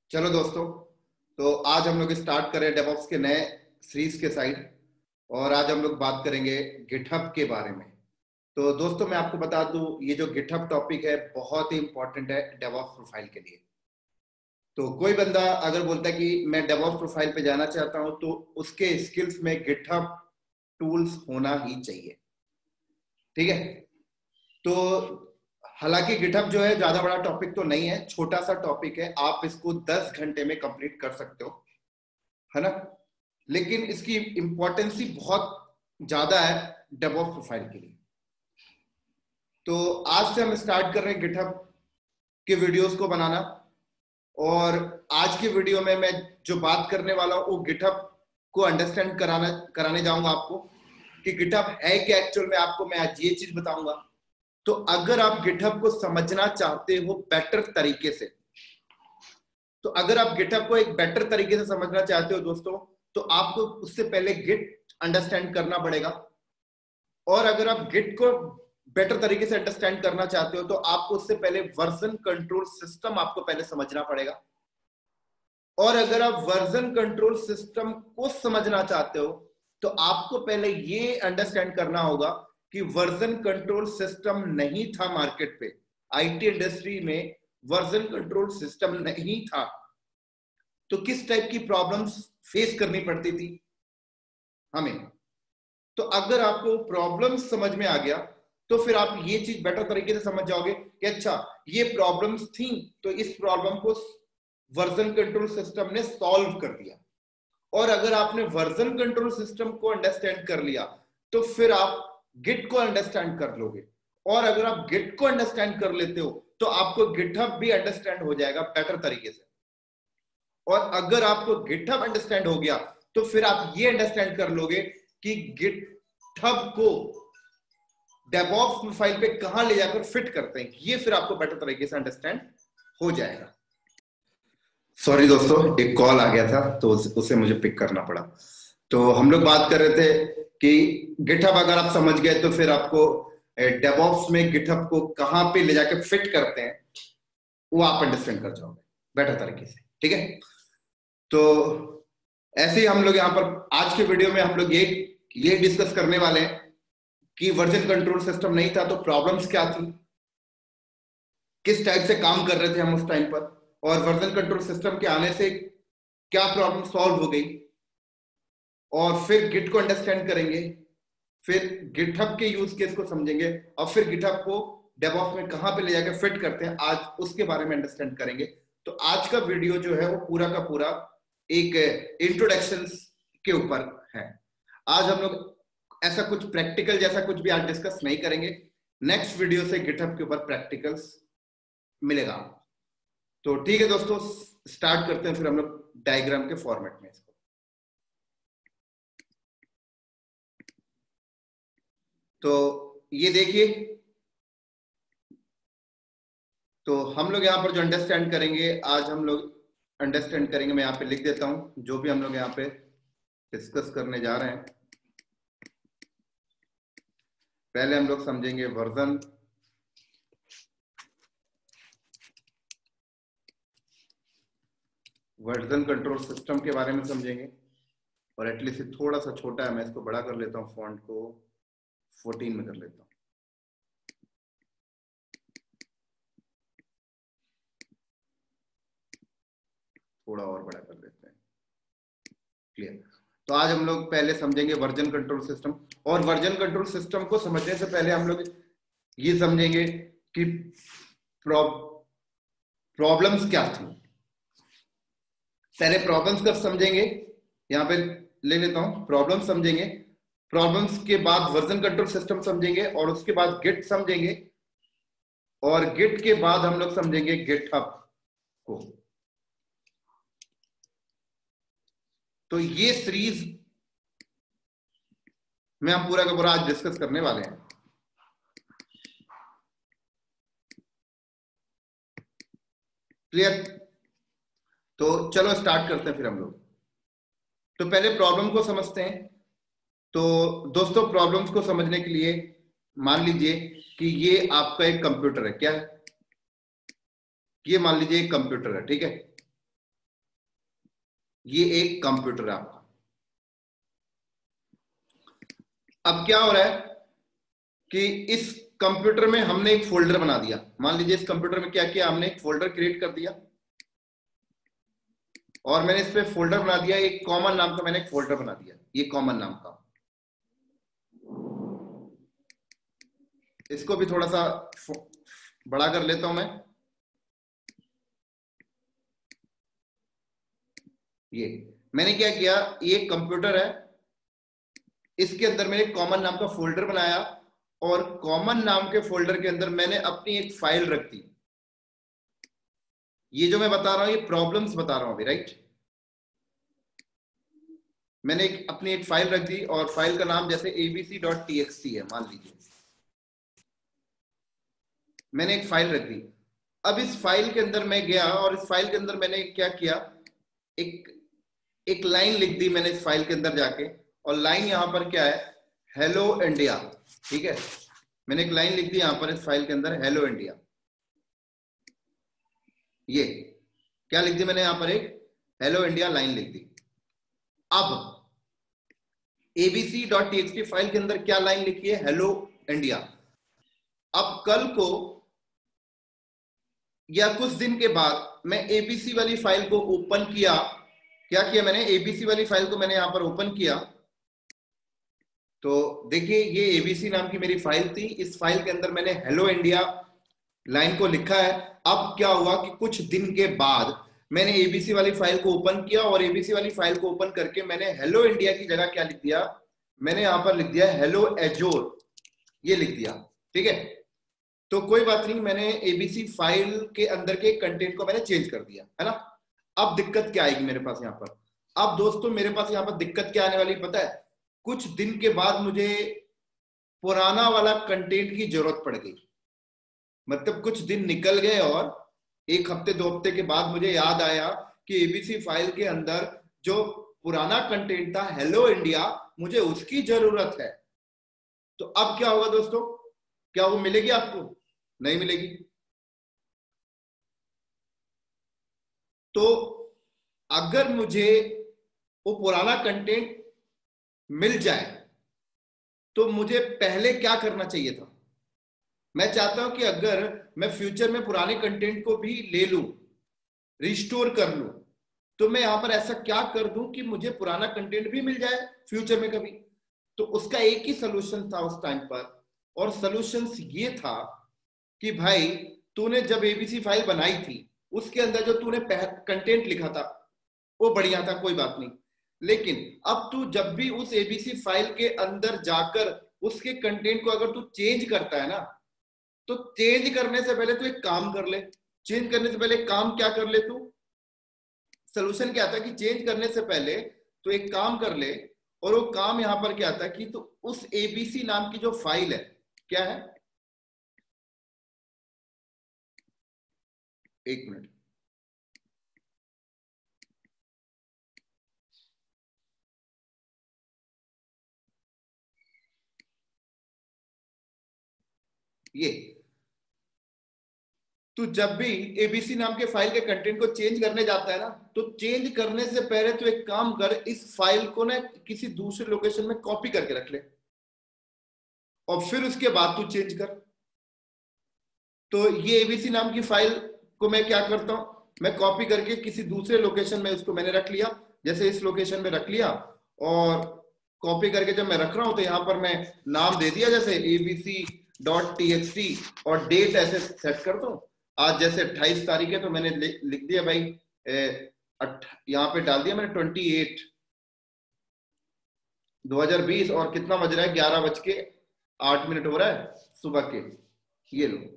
चलो दोस्तों, तो आज हम लोग स्टार्ट करें डेवऑप्स के नए सीरीज के साइड। और आज हम लोग बात करेंगे गिटहब के बारे में। तो दोस्तों मैं आपको बता दूं, ये जो गिटहब टॉपिक है बहुत ही इंपॉर्टेंट है डेवऑप्स प्रोफाइल के लिए। तो कोई बंदा अगर बोलता है कि मैं डेवऑप्स प्रोफाइल पे जाना चाहता हूं, तो उसके स्किल्स में गिटहब टूल्स होना ही चाहिए। ठीक है। तो हालांकि गिटहब जो है ज्यादा बड़ा टॉपिक तो नहीं है, छोटा सा टॉपिक है, आप इसको 10 घंटे में कंप्लीट कर सकते हो, है ना। लेकिन इसकी इंपॉर्टेंस ही बहुत ज्यादा है डेवऑप्स प्रोफाइल के लिए। तो आज से हम स्टार्ट कर रहे हैं गिटहब के वीडियोस को बनाना। और आज की वीडियो में मैं जो बात करने वाला हूं वो गिटहब को अंडरस्टैंड कराने जाऊंगा आपको कि गिटहब है क्या एक्चुअल में। आपको मैं आज ये चीज बताऊंगा। तो अगर आप गिटहब को समझना चाहते हो बेटर तरीके से, तो अगर आप गिटहब को एक बेटर तरीके से समझना चाहते हो दोस्तों, तो आपको उससे पहले गिट अंडरस्टैंड करना पड़ेगा। और अगर आप गिट को बेटर तरीके से अंडरस्टैंड करना चाहते हो, तो आपको उससे पहले वर्जन कंट्रोल सिस्टम आपको पहले समझना पड़ेगा। और अगर आप वर्जन कंट्रोल सिस्टम को समझना चाहते हो, तो आपको पहले ये अंडरस्टैंड करना होगा कि वर्जन कंट्रोल सिस्टम नहीं था मार्केट पे। आईटी इंडस्ट्री में वर्जन कंट्रोल सिस्टम नहीं था, तो किस टाइप की प्रॉब्लम्स फेस करनी पड़ती थी हमें। तो अगर आपको प्रॉब्लम्स समझ में आ गया, तो फिर आप ये चीज बेटर तरीके से समझ जाओगे कि अच्छा ये प्रॉब्लम्स थी, तो इस प्रॉब्लम को वर्जन कंट्रोल सिस्टम ने सॉल्व कर दिया। और अगर आपने वर्जन कंट्रोल सिस्टम को अंडरस्टैंड कर लिया, तो फिर आप गिट को अंडरस्टैंड कर लोगे। और अगर आप गिट को अंडरस्टैंड कर लेते हो, तो आपको गिटहब भी अंडरस्टैंड हो जाएगा बेटर तरीके से। और अगर आपको गिटहब अंडरस्टैंड हो गया, तो फिर आप ये अंडरस्टैंड कर लोगे कि गिटहब को डेवऑप्स प्रोफाइल पे कहां ले जाकर फिट करते हैं। ये फिर आपको बेटर तरीके से अंडरस्टैंड हो जाएगा। सॉरी दोस्तों, एक कॉल आ गया था तो उसे मुझे पिक करना पड़ा। तो हम लोग बात कर रहे थे कि गिटहब अगर आप समझ गए, तो फिर आपको डेवऑप्स में गिटहब को कहां पे ले जाकर फिट करते हैं वो आप अंडरस्टैंड कर जाओगे बेटर तरीके से। ठीक है। तो ऐसे ही हम लोग यहाँ पर आज के वीडियो में हम लोग ये डिस्कस करने वाले हैं कि वर्जन कंट्रोल सिस्टम नहीं था तो प्रॉब्लम्स क्या थी, किस टाइप से काम कर रहे थे हम उस टाइम पर, और वर्जन कंट्रोल सिस्टम के आने से क्या प्रॉब्लम सॉल्व हो गई। और फिर गिट को अंडरस्टैंड करेंगे, फिर गिटहब के यूज केस को समझेंगे, और फिर गिटहब को डेवऑप्स में कहां पे ले जाकर फिट करते हैं, आज उसके बारे में अंडरस्टैंड करेंगे। तो आज का वीडियो जो है वो पूरा का पूरा एक इंट्रोडक्शन के ऊपर है। आज हम लोग ऐसा कुछ प्रैक्टिकल जैसा कुछ भी आज डिस्कस नहीं करेंगे। नेक्स्ट वीडियो से गिटहब के ऊपर प्रैक्टिकल्स मिलेगा। तो ठीक है दोस्तों, स्टार्ट करते हैं फिर हम लोग डायग्राम के फॉर्मेट में इसको। तो ये देखिए, तो हम लोग यहाँ पर जो अंडरस्टैंड करेंगे, आज हम लोग अंडरस्टैंड करेंगे, मैं यहाँ पे लिख देता हूं जो भी हम लोग यहाँ पे डिस्कस करने जा रहे हैं। पहले हम लोग समझेंगे वर्जन कंट्रोल सिस्टम के बारे में समझेंगे। और एटलीस्ट थोड़ा सा छोटा है, मैं इसको बड़ा कर लेता हूँ, फॉन्ट को 14 में कर लेता हूँ। थोड़ा और बड़ा कर देते हैं। क्लियर। तो आज हम लोग पहले समझेंगे वर्जन कंट्रोल सिस्टम। और वर्जन कंट्रोल सिस्टम को समझने से पहले हम लोग ये समझेंगे कि प्रॉब्लम्स क्या थी। पहले प्रॉब्लम्स का समझेंगे, यहाँ पे ले लेता हूं, प्रॉब्लम समझेंगे। प्रॉब्लम्स के बाद वर्जन कंट्रोल सिस्टम समझेंगे, और उसके बाद गिट समझेंगे, और गिट के बाद हम लोग समझेंगे गिटहब को। तो ये सीरीज में हम पूरा का पूरा आज डिस्कस करने वाले हैं। क्लियर। तो चलो स्टार्ट करते हैं फिर हम लोग। तो पहले प्रॉब्लम को समझते हैं। तो दोस्तों प्रॉब्लम्स को समझने के लिए मान लीजिए कि ये आपका एक कंप्यूटर है। क्या है ये? मान लीजिए एक कंप्यूटर है, ठीक है। ये एक कंप्यूटर है आपका। अब क्या हो रहा है कि इस कंप्यूटर में हमने एक फोल्डर बना दिया। मान लीजिए इस कंप्यूटर में क्या किया, हमने एक फोल्डर क्रिएट कर दिया और मैंने इस पे फोल्डर बना दिया, एक कॉमन नाम का मैंने एक फोल्डर बना दिया, ये कॉमन नाम का। इसको भी थोड़ा सा बड़ा कर लेता हूं मैं। ये मैंने क्या किया, ये कंप्यूटर है, इसके अंदर मैंने कॉमन नाम का फोल्डर बनाया और कॉमन नाम के फोल्डर के अंदर मैंने अपनी एक फाइल रख दी। ये जो मैं बता रहा हूं ये प्रॉब्लम्स बता रहा हूं अभी, राइट। मैंने अपनी एक फाइल रख दी और फाइल का नाम जैसे abc.txt है, मान लीजिए मैंने एक फाइल रख दी। अब इस फाइल के अंदर मैं गया और इस फाइल के अंदर मैंने क्या किया, एक एक लाइन लिख दी मैंने इस फाइल के अंदर जाके, और लाइन यहां पर क्या है, हेलो इंडिया। ठीक है, मैंने एक लाइन लिख दी यहां पर इस फाइल के अंदर, हेलो इंडिया। ये क्या लिख दी मैंने यहां पर, एक हेलो इंडिया लाइन लिख दी। अब abc.txt फाइल के अंदर क्या लाइन लिखी है, हेलो इंडिया। अब कल को या कुछ दिन के बाद मैं एबीसी वाली फाइल को ओपन किया, क्या किया मैंने, एबीसी वाली फाइल को मैंने यहां पर ओपन किया, तो देखिए ये एबीसी नाम की मेरी फाइल थी, इस फाइल के अंदर मैंने हेलो इंडिया लाइन को लिखा है। अब क्या हुआ कि कुछ दिन के बाद मैंने एबीसी वाली फाइल को ओपन किया और एबीसी वाली फाइल को ओपन करके मैंने हेलो इंडिया की जगह क्या लिख दिया, मैंने यहां पर लिख दिया हेलो एजोर, ये लिख दिया। ठीक है, तो कोई बात नहीं, मैंने एबीसी फाइल के अंदर के कंटेंट को मैंने चेंज कर दिया, है ना। अब दिक्कत क्या आएगी मेरे पास यहाँ पर, अब दोस्तों मेरे पास यहाँ पर दिक्कत क्या आने वाली पता है, कुछ दिन के बाद मुझे पुराना वाला कंटेंट की जरूरत पड़ गई। मतलब कुछ दिन निकल गए और एक हफ्ते दो हफ्ते के बाद मुझे याद आया कि एबीसी फाइल के अंदर जो पुराना कंटेंट था हेलो इंडिया, मुझे उसकी जरूरत है। तो अब क्या होगा दोस्तों, क्या वो मिलेगी आपको, नहीं मिलेगी। तो अगर मुझे वो पुराना कंटेंट मिल जाए तो मुझे पहले क्या करना चाहिए था, मैं चाहता हूं कि अगर मैं फ्यूचर में पुराने कंटेंट को भी ले लूं, रिस्टोर कर लूं, तो मैं यहां पर ऐसा क्या कर दूं कि मुझे पुराना कंटेंट भी मिल जाए फ्यूचर में कभी। तो उसका एक ही सोल्यूशन था उस टाइम पर, और सोल्यूशन ये था कि भाई तूने जब एबीसी फाइल बनाई थी उसके अंदर जो तूने कंटेंट लिखा था वो बढ़िया था, कोई बात नहीं, लेकिन अब तू जब भी उस एबीसी फाइल के अंदर जाकर उसके कंटेंट को अगर तू चेंज करता है ना, तो चेंज करने से पहले तू एक काम कर ले। चेंज करने से पहले एक काम क्या कर ले तू, सोल्यूशन क्या था कि चेंज करने से पहले तो एक काम कर ले, और वो काम यहां पर क्या था कि तो उस एबीसी नाम की जो फाइल है, क्या है, एक मिनट, ये तो जब भी एबीसी नाम के फाइल के कंटेंट को चेंज करने जाता है ना, तो चेंज करने से पहले तो एक काम कर, इस फाइल को ना किसी दूसरे लोकेशन में कॉपी करके रख ले और फिर उसके बाद तू चेंज कर। तो ये एबीसी नाम की फाइल को मैं क्या करता हूं, मैं कॉपी करके किसी दूसरे लोकेशन में उसको मैंने रख लिया, जैसे इस लोकेशन में रख लिया, और कॉपी करके जब मैं रख रहा हूं तो यहां पर मैं नाम दे दिया जैसे abc.txt और डेट ऐसे सेट कर दो। आज जैसे 28 तारीख है तो मैंने लिख दिया भाई, यहाँ पे डाल दिया मैंने 28/2020, और कितना बज रहा है, 11:08 हो रहा है सुबह के, ये लो।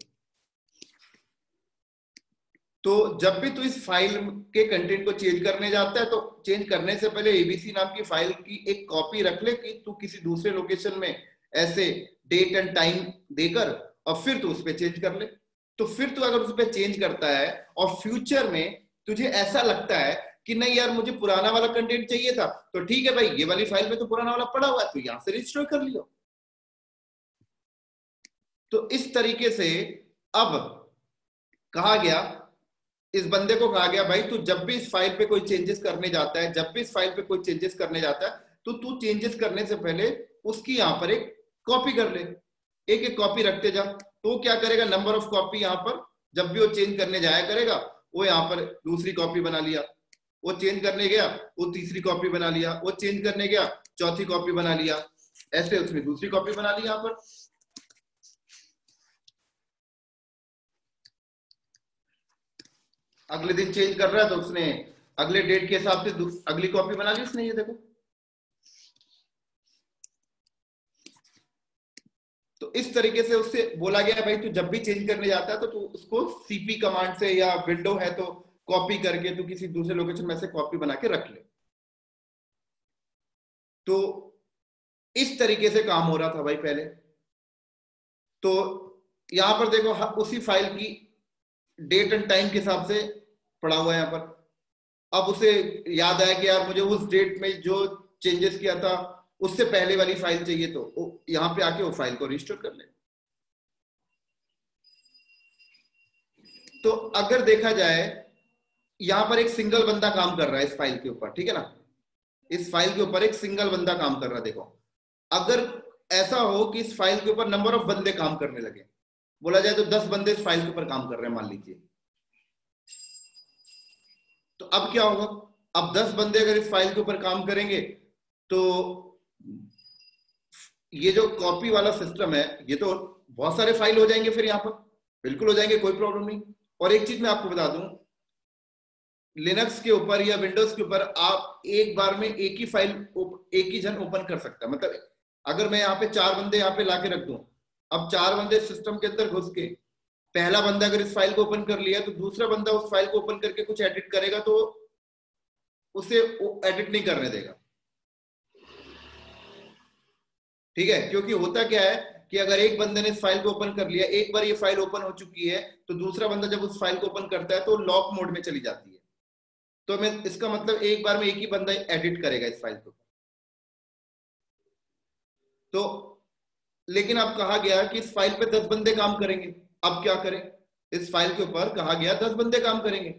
तो जब भी तू इस फाइल के कंटेंट को चेंज करने जाता है तो चेंज करने से पहले एबीसी नाम की फाइल की एक कॉपी रख ले कि तू किसी दूसरे लोकेशन में ऐसे डेट एंड टाइम देकर और फिर तू उस पर चेंज कर ले। तो फिर तू अगर उस पर चेंज करता है और फ्यूचर में तुझे ऐसा लगता है कि नहीं यार मुझे पुराना वाला कंटेंट चाहिए था, तो ठीक है भाई, ये वाली फाइल में तो पुराना वाला पड़ा हुआ है, तो यहां से रिस्टोर कर लियो। तो इस तरीके से अब कहा गया इस बंदे को कहा गया भाई तू जब भी इस फाइल पे कोई चेंजेस करने जाता है, जब भी इस फाइल पे कोई चेंजेस करने जाता है, तो तू चेंजेस करने से पहले उसकी यहाँ पर एक कॉपी कर ले, एक एक कॉपी रखते जा। तो क्या करेगा, नंबर ऑफ कॉपी यहाँ पर जब भी वो चेंज करने जाया करेगा, वो यहाँ पर दूसरी कॉपी बना लिया, वो चेंज करने गया वो तीसरी कॉपी बना लिया, वो चेंज करने गया चौथी कॉपी बना लिया, ऐसे उसने दूसरी कॉपी बना ली यहाँ पर। अगले दिन चेंज कर रहा है तो उसने अगले डेट के हिसाब से अगली कॉपी बना ली उसने, ये देखो। तो इस तरीके से उससे बोला गया भाई तू जब भी चेंज करने जाता है तो तू उसको सीपी कमांड से, या विंडो है तो कॉपी करके तू किसी दूसरे लोकेशन में से कॉपी बना के रख ले। तो इस तरीके से काम हो रहा था भाई पहले। तो यहां पर देखो उसी फाइल की डेट एंड टाइम के हिसाब से पड़ा हुआ है यहाँ पर। अब उसे याद आया कि यार मुझे उस डेट में जो चेंजेस किया था उससे पहले वाली फाइल चाहिए, तो यहाँ पे आके वो फाइल को रिस्टोर कर ले। तो अगर देखा जाए यहां पर एक सिंगल बंदा काम कर रहा है इस फाइल के ऊपर, ठीक है ना, इस फाइल के ऊपर एक सिंगल बंदा काम कर रहा है। देखो अगर ऐसा हो कि इस फाइल के ऊपर नंबर ऑफ बंदे काम करने लगे, बोला जाए तो 10 बंदे इस फाइल के ऊपर काम कर रहे हैं मान लीजिए, तो अब क्या होगा, अब 10 बंदे अगर इस फाइल के ऊपर काम करेंगे तो ये जो कॉपी वाला सिस्टम है ये तो बहुत सारे फाइल हो जाएंगे फिर यहाँ पर, बिल्कुल हो जाएंगे, कोई प्रॉब्लम नहीं। और एक चीज मैं आपको बता दूं, लिनक्स के ऊपर या विंडोज के ऊपर आप एक बार में एक ही फाइल एक ही जन ओपन कर सकता है। मतलब अगर मैं यहाँ पे 4 बंदे यहाँ पे लाके रख दूं, अब 4 बंदे सिस्टम के अंदर घुस के, पहला बंदा अगर इस फाइल को ओपन कर लिया तो दूसरा बंदा उस फाइल को ओपन करके कुछ एडिट करेगा तो उसे एडिट नहीं करने देगा, ठीक है। क्योंकि होता क्या है कि अगर एक बंदे ने इस फाइल को ओपन कर लिया, एक बार ये फाइल ओपन हो चुकी है, तो दूसरा बंदा जब उस फाइल को ओपन करता है तो लॉक मोड में चली जाती है। तो मैं इसका मतलब एक बार में एक ही बंदा एडिट करेगा इस फाइल को। तो लेकिन अब कहा गया कि इस फाइल पे 10 बंदे काम करेंगे, अब क्या करें, इस फाइल के ऊपर कहा गया 10 बंदे काम करेंगे।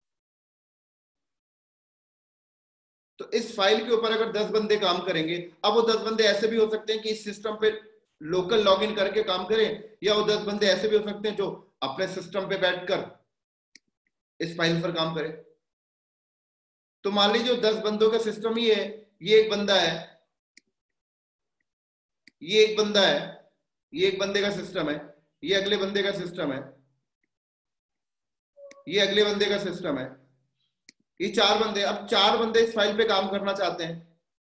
तो इस फाइल के ऊपर अगर 10 बंदे काम करेंगे, अब वो 10 बंदे ऐसे भी हो सकते हैं कि इस सिस्टम पे लोकल लॉगिन करके काम करें, या वो 10 बंदे ऐसे भी हो सकते हैं जो अपने सिस्टम पे बैठकर इस फाइल पर काम करें। तो मान लीजिए 10 बंदों का सिस्टम ही है, ये एक बंदा है, ये एक बंदा है, ये एक बंदे का सिस्टम है, ये अगले बंदे का सिस्टम है, ये अगले बंदे का सिस्टम है, ये 4 बंदे। अब 4 बंदे इस फाइल पे काम करना चाहते हैं,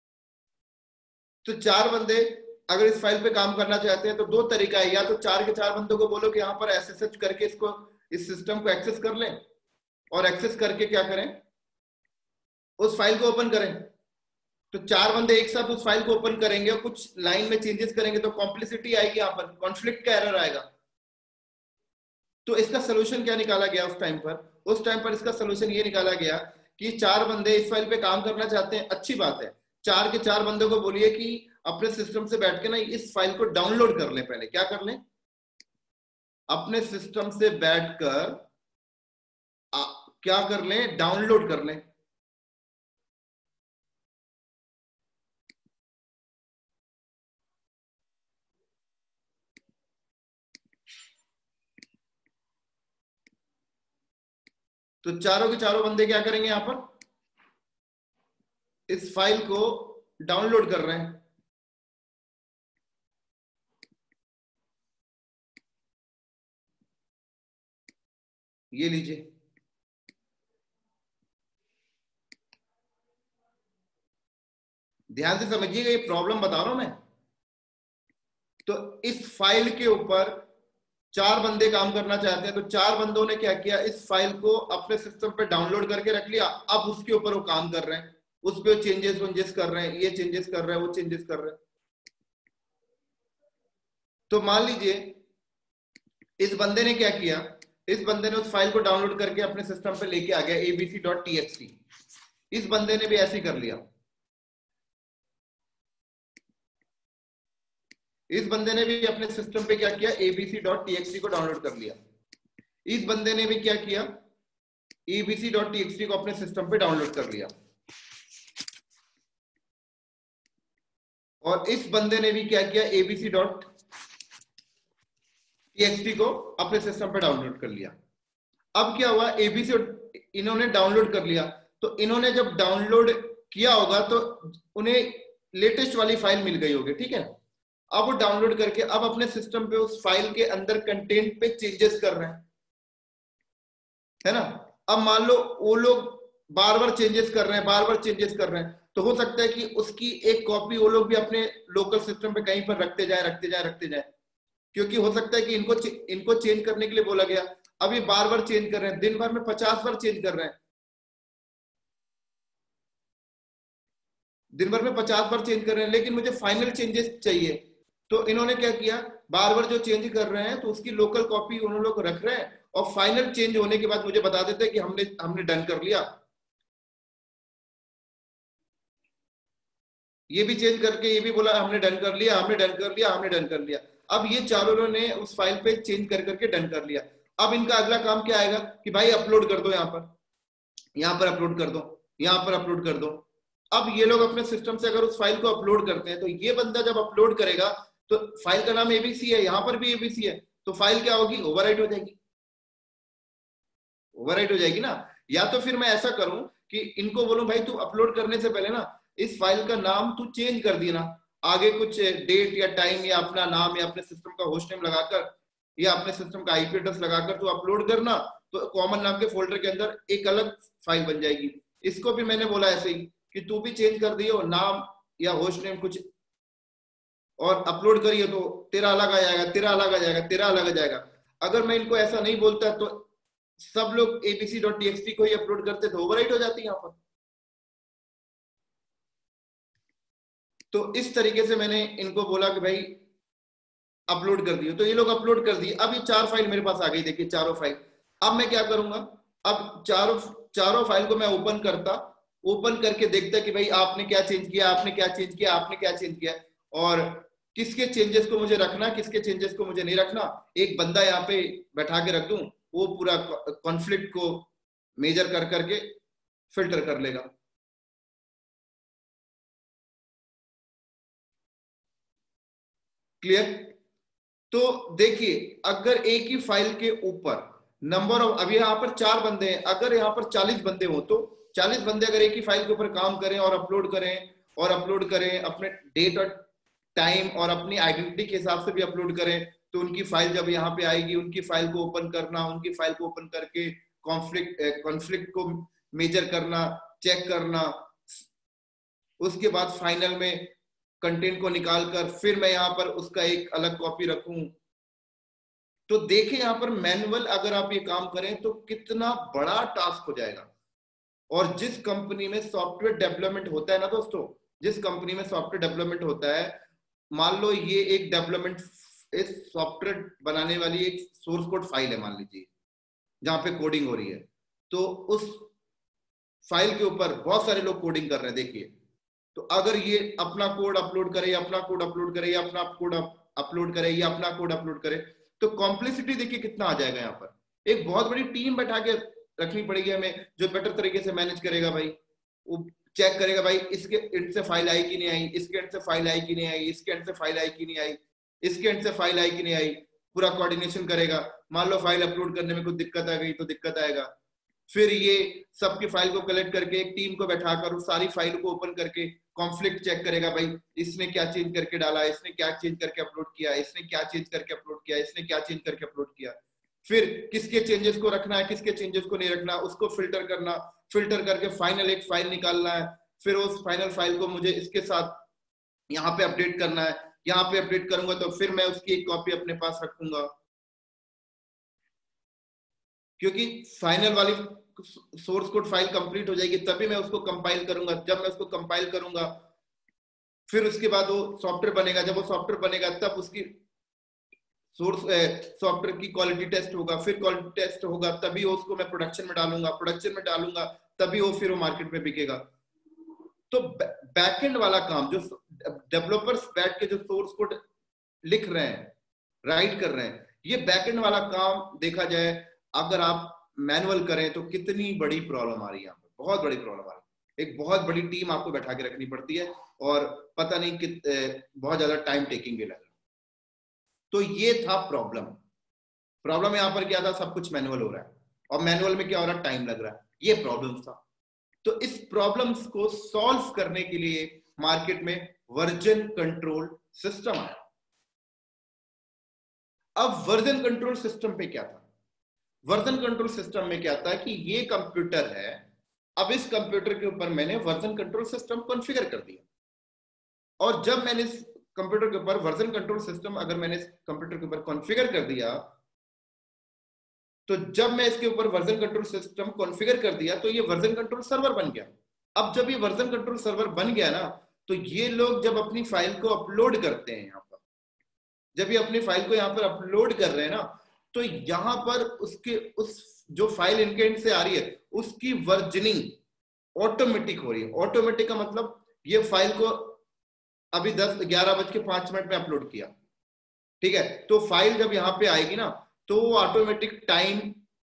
तो 4 बंदे अगर इस फाइल पे काम करना चाहते हैं तो 2 तरीका है, या तो 4 के 4 बंदों को बोलो कि यहाँ पर एसएसएच करके इसको, इस सिस्टम को एक्सेस कर लें, और एक्सेस करके क्या करें, उस फाइल को ओपन करें। तो 4 बंदे एक साथ उस फाइल को ओपन करेंगे और कुछ लाइन में चेंजेस करेंगे तो कॉम्प्लेक्सिटी आएगी, यहाँ पर कॉन्फ्लिक्ट का एरर आएगा। तो इसका सोल्यूशन क्या निकाला गया उस टाइम पर, उस टाइम पर इसका सोल्यूशन ये निकाला गया कि 4 बंदे इस फाइल पे काम करना चाहते हैं, अच्छी बात है, 4 के 4 बंदों को बोलिए कि अपने सिस्टम से बैठ के ना इस फाइल को डाउनलोड कर लें। पहले क्या कर लें, अपने सिस्टम से बैठकर क्या कर लें, डाउनलोड कर लें। तो चारों के चारों बंदे क्या करेंगे, यहां पर इस फाइल को डाउनलोड कर रहे हैं। ये लीजिए, ध्यान से समझिएगा, ये प्रॉब्लम बता रहा हूं मैं। तो इस फाइल के ऊपर 4 बंदे काम करना चाहते हैं, तो 4 बंदों ने क्या किया, इस फाइल को अपने सिस्टम पे डाउनलोड करके रख लिया। अब उसके ऊपर वो काम कर रहे हैं, उस पर चेंजेस वेंजेस कर रहे हैं, ये चेंजेस कर रहे हैं, वो चेंजेस कर रहे हैं। तो मान लीजिए इस बंदे ने क्या किया, इस बंदे ने उस फाइल को डाउनलोड करके अपने सिस्टम पे लेके आ गया abc.txt। इस बंदे ने भी ऐसे ही कर लिया, इस बंदे ने भी अपने सिस्टम पे क्या किया, abc.txt को डाउनलोड कर लिया। इस बंदे ने भी क्या किया, abc.txt को अपने सिस्टम पे डाउनलोड कर लिया, और इस बंदे ने भी क्या किया, abc.txt को अपने सिस्टम पे डाउनलोड कर लिया। अब क्या हुआ, एबीसी इन्होंने डाउनलोड कर लिया, तो इन्होंने जब डाउनलोड किया होगा तो उन्हें लेटेस्ट वाली फाइल मिल गई होगी, ठीक है। अब वो डाउनलोड करके अब अपने सिस्टम पे उस फाइल के अंदर कंटेंट पे चेंजेस कर रहे हैं, है ना। अब मान लो वो लोग बार बार चेंजेस कर रहे हैं, बार बार चेंजेस कर रहे हैं, तो हो सकता है कि उसकी एक कॉपी वो लोग भी अपने लोकल सिस्टम पे कहीं पर रखते जाए, क्योंकि हो सकता है कि इनको चेंज करने के लिए बोला गया। अब ये बार बार चेंज कर रहे हैं, दिन भर में 50 बार चेंज कर रहे हैं, दिन भर में 50 बार चेंज कर रहे हैं, लेकिन मुझे फाइनल चेंजेस चाहिए। तो इन्होंने क्या किया, बार बार जो चेंज कर रहे हैं तो उसकी लोकल कॉपी उन लोग रख रहे हैं, और फाइनल चेंज होने के बाद मुझे बता देते हैं कि हमने डन कर लिया। ये भी चेंज करके ये भी बोला हमने डन कर लिया, हमने डन कर लिया, हमने डन कर लिया। अब ये चारों ने उस फाइल पे चेंज कर करके डन कर लिया। अब इनका अगला काम क्या आएगा कि भाई अपलोड कर दो, यहाँ पर अपलोड कर दो, यहाँ पर अपलोड कर दो। अब ये लोग अपने सिस्टम से अगर उस फाइल को अपलोड करते हैं, तो ये बंदा जब अपलोड करेगा तो फाइल का नाम एबीसी है, यहाँ पर भी एबीसी है, तो फाइल क्या होगी, ओवरराइट हो जाएगी, ओवरराइट हो जाएगी ना। या तो फिर मैं ऐसा करूं कि इनको बोलूं भाई तू अपलोड करने से पहले ना इस फाइल का नाम तू चेंज कर देना, आगे कुछ डेट या टाइम या अपना नाम या अपने सिस्टम का होस्ट नेम लगाकर या अपने सिस्टम का आईपी एड्रेस लगाकर तू अपलोड करना, तो कॉमन नाम के फोल्डर के अंदर एक अलग फाइल बन जाएगी। इसको भी मैंने बोला ऐसे ही कि तू भी चेंज कर दियो नाम या होस्ट नेम कुछ, और अपलोड करिए तो तेरा अलग आ जाएगा, तेरा अलग आ जाएगा, तेरा अलग आ जाएगा। अगर मैं इनको ऐसा नहीं बोलता तो सब लोग abc.txt को ही अपलोड करते थे, ओवरराइट हो जाती है यहाँ पर। तो इस तरीके से मैंने इनको बोला कि भाई अपलोड कर दियो, तो ये लोग अपलोड कर दिए। अब ये 4 फाइल मेरे पास आ गई, देखिए चारों फाइल। अब मैं क्या करूंगा, अब चारों फाइल को मैं ओपन करके देखता कि भाई आपने क्या चेंज किया, आपने क्या चेंज किया, आपने क्या चेंज किया, और किसके चेंजेस को मुझे रखना, किसके चेंजेस को मुझे नहीं रखना। एक बंदा यहाँ पे बैठा के रख दूं, वो पूरा कॉन्फ्लिक्ट को मेजर कर करके फिल्टर कर लेगा। क्लियर। तो देखिए अगर एक ही फाइल के ऊपर नंबर ऑफ, अभी यहाँ पर 4 बंदे हैं, अगर यहाँ पर 40 बंदे हो तो 40 बंदे अगर एक ही फाइल के ऊपर काम करें और अपलोड करें अपने डेट और टाइम और अपनी आइडेंटिटी के हिसाब से भी अपलोड करें, तो उनकी फाइल जब यहाँ पे आएगी, उनकी फाइल को ओपन करना, उनकी फाइल को ओपन करके कॉन्फ्लिक्ट को मेजर करना, चेक करना, उसके बाद फाइनल में कंटेंट को निकालकर फिर मैं यहाँ पर उसका एक अलग कॉपी रखूं। तो देखिए यहाँ पर मैनुअल अगर आप ये काम करें तो कितना बड़ा टास्क हो जाएगा। और जिस कंपनी में सॉफ्टवेयर डेवलपमेंट होता है ना दोस्तों, जिस कंपनी में सॉफ्टवेयर डेवलपमेंट होता है, मान लो ये एक डेवलपमेंट इस सॉफ्टवेयर बनाने वाली एक सोर्स कोड फाइल है, मान लीजिए जहां पे कोडिंग हो रही है, तो उस फाइल के ऊपर बहुत सारे लोग कोडिंग कर रहे हैं। देखिए तो अगर ये अपना कोड अपलोड करे, अपना कोड अपलोड करे, या अपना कोड अपलोड करे, या अपना कोड अपलोड करे, तो कॉम्प्लेक्सिटी देखिए कितना आ जाएगा। यहाँ पर एक बहुत बड़ी टीम बैठा के रखनी पड़ेगी हमें, जो बेटर तरीके से मैनेज करेगा भाई, वो चेक करेगा भाई इसके एंड से फाइल आई कि नहीं आई, इसके एंड से फाइल आई कि नहीं आई, इसके एंड से फाइल आई कि नहीं आई, इसके एंड से फाइल आई कि नहीं आई, पूरा कोऑर्डिनेशन करेगा। मान लो फाइल अपलोड करने में कुछ दिक्कत आ गई तो दिक्कत आएगा, फिर ये सबकी फाइल को कलेक्ट करके एक टीम को बैठाकर उस सारी फाइल को ओपन करके कॉन्फ्लिक्ट चेक करेगा, भाई इसने क्या चेंज करके डाला, इसने क्या चेंज करके अपलोड किया, इसने क्या चेंज करके अपलोड किया, इसने क्या चेंज करके अपलोड किया, फिर किसके चेंजेस को रखना है, किसके चेंजेस को नहीं रखना, उसको फिल्टर करना, फिल्टर करके फाइनल एक फाइल निकालना है, फिर उस फाइनल फाइल को मुझे इसके साथ यहाँ पे अपडेट करना है, यहाँ पे अपडेट करूंगा तो फिर मैं उसकी एक कॉपी अपने पास रखूंगा, क्योंकि फाइनल वाली सोर्स कोड फाइल कंप्लीट हो जाएगी तभी मैं उसको कंपाइल करूंगा। जब मैं उसको कंपाइल करूंगा फिर उसके बाद वो सॉफ्टवेयर बनेगा, जब वो सॉफ्टवेयर बनेगा तब उसकी सोर्स सॉफ्टवेयर की क्वालिटी टेस्ट होगा, फिर क्वालिटी टेस्ट होगा तभी उसको मैं प्रोडक्शन में डालूंगा, तभी वो फिर वो मार्केट में बिकेगा। तो बैकएंड वाला काम जो डेवलपर्स बैठ के जो सोर्स कोड लिख रहे हैं, राइट कर रहे हैं, ये बैकएंड वाला काम देखा जाए अगर आप मैनुअल करें तो कितनी बड़ी प्रॉब्लम आ रही है यहाँ पर, बहुत बड़ी प्रॉब्लम आ रही है। एक बहुत बड़ी टीम आपको बैठा के रखनी पड़ती है और पता नहीं बहुत ज्यादा टाइम टेकिंग भी लगा। तो ये था प्रॉब्लम। प्रॉब्लम यहाँ पर क्या था, सब कुछ मैनुअल हो रहा है और मैनुअल में क्या हो रहा है, टाइम लग रहा है, ये प्रॉब्लम था। तो इस प्रॉब्लम्स को सॉल्व करने के लिए मार्केट में वर्जन कंट्रोल सिस्टम आया। अब वर्जन कंट्रोल सिस्टम पे क्या था, वर्जन कंट्रोल सिस्टम में क्या था कि ये कंप्यूटर है, अब इस कंप्यूटर के ऊपर मैंने वर्जन कंट्रोल सिस्टम कॉन्फ़िगर कर दिया। और जब मैंने इस कंप्यूटर के ऊपर वर्जन कंट्रोल सिस्टम अगर मैंने इस कंप्यूटर के ऊपर कॉन्फ़िगर कर दिया, तो जब मैं इसके ऊपर वर्जन कंट्रोल सिस्टम कॉन्फ़िगर कर दिया तो ये वर्जन कंट्रोल सर्वर बन गया। अब जब ये वर्जन कंट्रोल सर्वर बन गया ना, तो ये लोग जब अपनी फाइल को अपलोड करते हैं यहाँ पर, जब ये अपनी फाइल को यहाँ पर अपलोड कर रहे हैं ना, तो यहाँ पर उसके उस जो फाइल इनके एंड से आ रही है उसकी वर्जनिंग ऑटोमेटिक हो रही है। ऑटोमेटिक का मतलब ये फाइल को अभी 11:05 में अपलोड किया, ठीक है, तो फाइल जब यहाँ पे आएगी ना तो वो ऑटोमेटिक टाइम